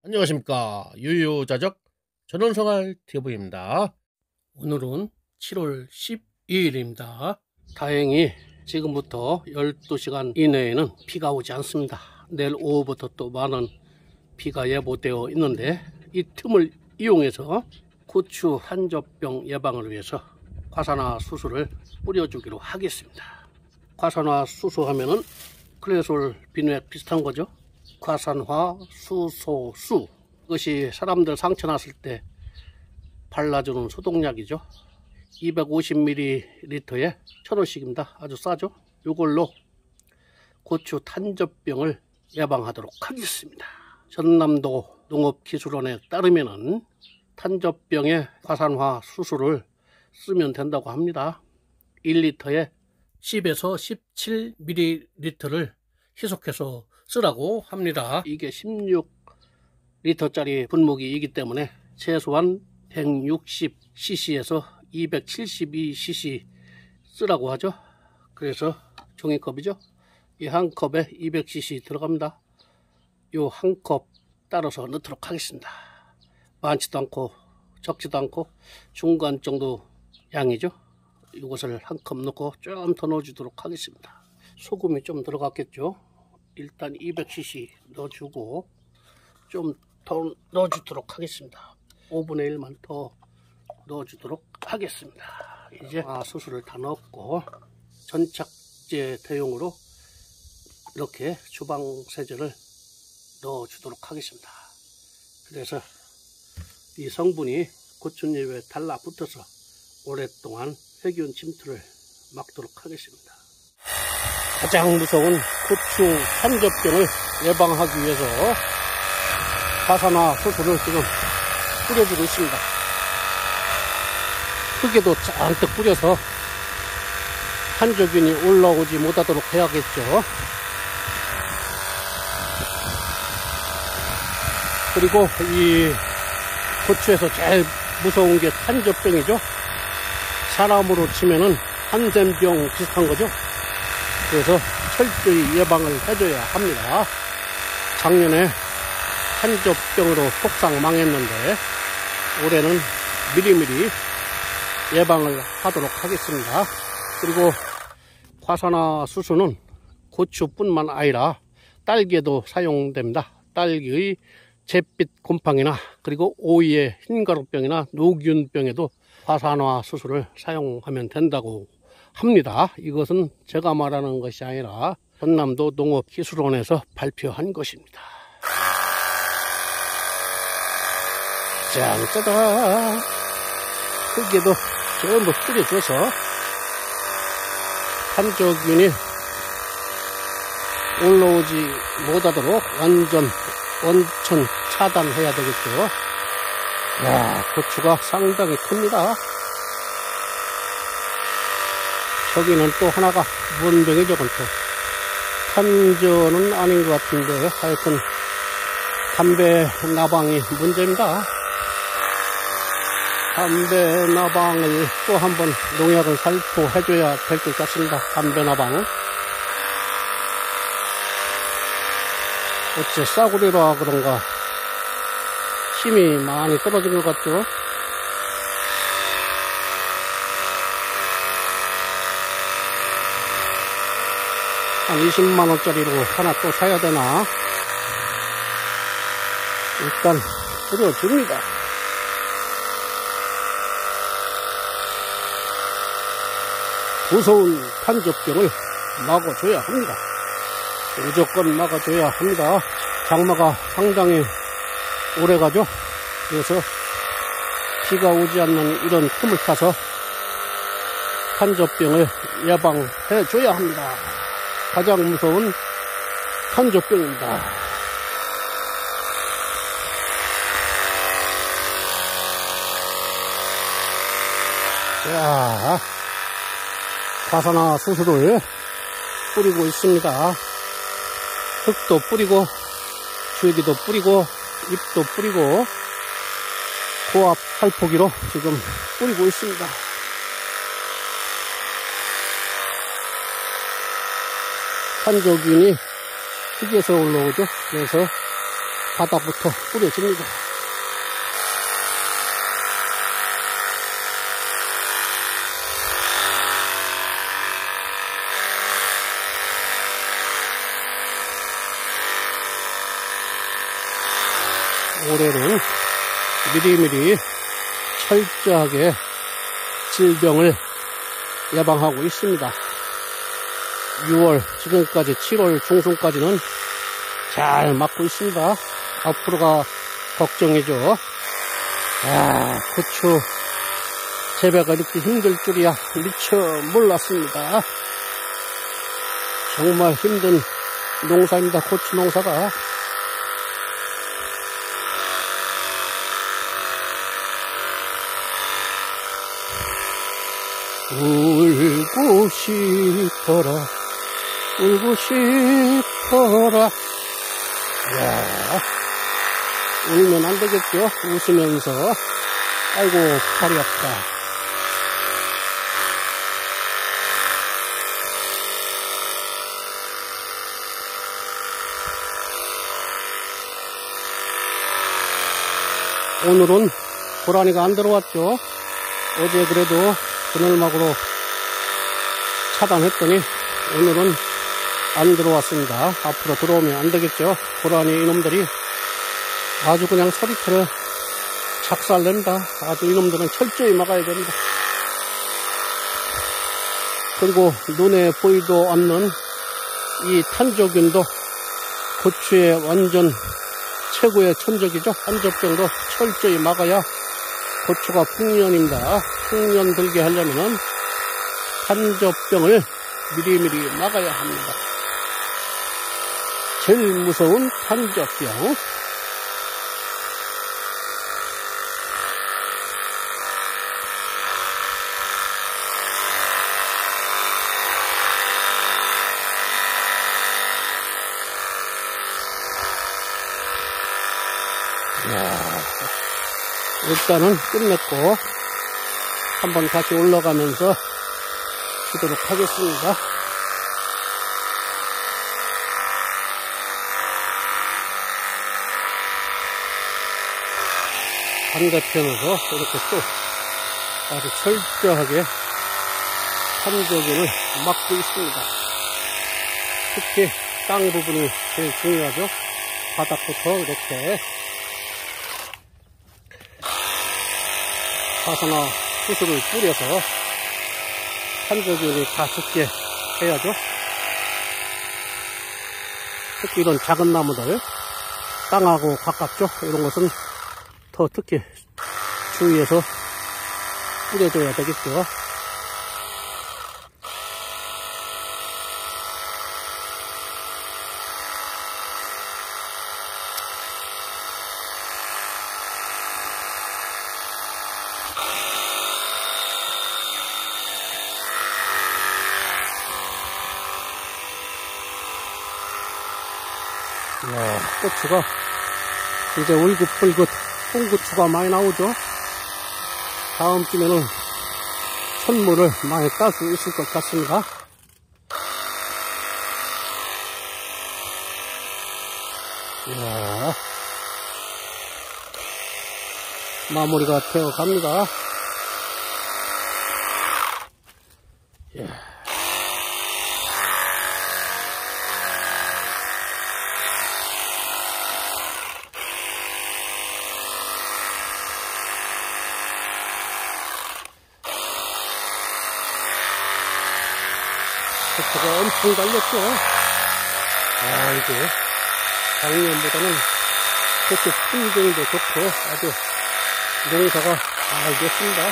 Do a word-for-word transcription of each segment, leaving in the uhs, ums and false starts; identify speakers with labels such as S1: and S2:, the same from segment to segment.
S1: 안녕하십니까. 유유자적 전원생활 티비입니다. 오늘은 칠월 십이일입니다. 다행히 지금부터 열두 시간 이내에는 비가 오지 않습니다. 내일 오후부터 또 많은 비가 예보되어 있는데, 이 틈을 이용해서 고추 한젖병 예방을 위해서 과산화 수소를 뿌려주기로 하겠습니다. 과산화 수소 하면은 클레솔 비누액 비슷한 거죠. 과산화 수소수, 이것이 사람들 상처 났을 때 발라주는 소독약이죠. 이백오십 밀리리터에 천 원씩입니다. 아주 싸죠. 이걸로 고추 탄저병을 예방하도록 하겠습니다. 전남도 농업기술원에 따르면은 탄저병에 과산화 수소를 쓰면 된다고 합니다. 일 리터에 십에서 십칠 밀리리터를 희석해서 쓰라고 합니다. 이게 십육 리터짜리 분무기이기 때문에 최소한 백육십 씨씨에서 이백칠십이 씨씨 쓰라고 하죠. 그래서 종이컵이죠. 이 한 컵에 이백 씨씨 들어갑니다. 요 한 컵 따라서 넣도록 하겠습니다. 많지도 않고 적지도 않고 중간 정도 양이죠. 이것을 한 컵 넣고 좀 더 넣어주도록 하겠습니다. 소금이 좀 들어갔겠죠. 일단 이백 씨씨 넣어주고 좀 더 넣어주도록 하겠습니다. 오분의 일만 더 넣어주도록 하겠습니다. 이제 아, 수수를 다 넣었고 전착제 대용으로 이렇게 주방 세제를 넣어주도록 하겠습니다. 그래서 이 성분이 고추잎에 달라붙어서 오랫동안 세균 침투를 막도록 하겠습니다. 가장 무서운 고추 탄저병을 예방하기 위해서 과산화 수소를 지금 뿌려주고 있습니다. 흙에도 잔뜩 뿌려서 탄저균이 올라오지 못하도록 해야겠죠. 그리고 이 고추에서 제일 무서운 게 탄저병이죠. 사람으로 치면은 한센병 비슷한 거죠. 그래서 철저히 예방을 해줘야 합니다. 작년에 탄저병으로 폭삭 망했는데 올해는 미리미리 예방을 하도록 하겠습니다. 그리고 과산화 수소는 고추뿐만 아니라 딸기에도 사용됩니다. 딸기의 잿빛 곰팡이나 그리고 오이의 흰가루병이나 노균병에도 과산화 수소를 사용하면 된다고 합니다. 이것은 제가 말하는 것이 아니라 전남도 농업기술원에서 발표한 것입니다. 짠, 짜잔! 흙에도 전부 뿌려줘서 탄저균이 올라오지 못하도록 완전 원천 차단해야 되겠죠. 야, 고추가 상당히 큽니다. 저기는 또 하나가 문병이죠. 또 탄저는 아닌 것 같은데 하여튼 담배 나방이 문제입니다. 담배 나방을 또 한번 농약을 살포해줘야 될 것 같습니다. 담배 나방은 어째 싸구려라 그런가 힘이 많이 떨어진 것 같죠. 한 이십만 원짜리로 하나 또 사야 되나? 일단 뿌려줍니다. 무서운 탄저병을 막아줘야 합니다. 무조건 막아줘야 합니다. 장마가 상당히 오래가죠. 그래서 비가 오지 않는 이런 틈을 타서 탄저병을 예방해줘야 합니다. 가장 무서운 탄저병입니다. 자, 과산화 수소를 뿌리고 있습니다. 흙도 뿌리고 줄기도 뿌리고 잎도 뿌리고 고압 살포기로 지금 뿌리고 있습니다. 탄저균이 흙에서 올라오죠. 그래서 바닥부터 뿌려줍니다. 올해는 미리미리 철저하게 질병을 예방하고 있습니다. 유월 지금까지 칠월 중순까지는 잘 맞고 있습니다. 앞으로가 걱정이죠. 아, 고추 재배가 이렇게 힘들 줄이야 미처 몰랐습니다. 정말 힘든 농사입니다. 고추 농사가. 울고 싶어라 울고 싶어라. 야, 울면 안 되겠죠. 웃으면서 아이고 팔이 아프다. 오늘은 고라니가 안 들어왔죠. 어제 그래도 그늘막으로 차단했더니 오늘은 안 들어왔습니다. 앞으로 들어오면 안 되겠죠. 고라니 이놈들이 아주 그냥 소리터를 작살낸다. 아주 이놈들은 철저히 막아야 됩니다. 그리고 눈에 보이도 않는 이 탄저균도 고추의 완전 최고의 천적이죠. 탄저병도 철저히 막아야 고추가 풍년입니다. 풍년 들게 하려면 탄저병을 미리미리 막아야 합니다. 제일 무서운 탄저병. 이야, 일단은 끝냈고 한번 다시 올라가면서 치도록 하겠습니다. 반대편으로 이렇게 또 아주 철저하게 탄저균을 막고 있습니다. 특히 땅 부분이 제일 중요하죠. 바닥부터 이렇게 화산화 수술을 뿌려서 탄저균이 다 죽게 해야죠. 특히 이런 작은 나무들, 땅하고 가깝죠. 이런 것은 더 특히 주의해서 뿌려줘야 되겠죠. 이야, 고추가 이제 울긋불긋 홍고추가 많이 나오죠. 다음 주에는 선물을 많이 딸 수 있을 것 같습니다. 이야, 마무리가 되어 갑니다. 이야. 고추가 엄청 달렸죠. 아이고, 작년보다는 고추 품종도 좋고 아주 농사가 잘 됐습니다.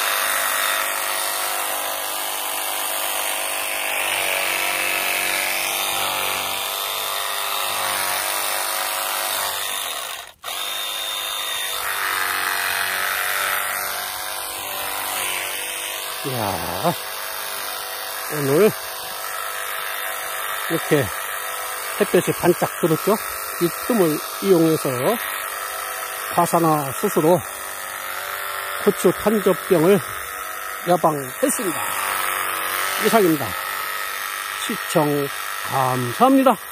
S1: 이야, 오늘 이렇게 햇볕이 반짝 들었죠. 이 틈을 이용해서 화산화 수수로 고추 탄저병을 예방했습니다. 이상입니다. 시청 감사합니다.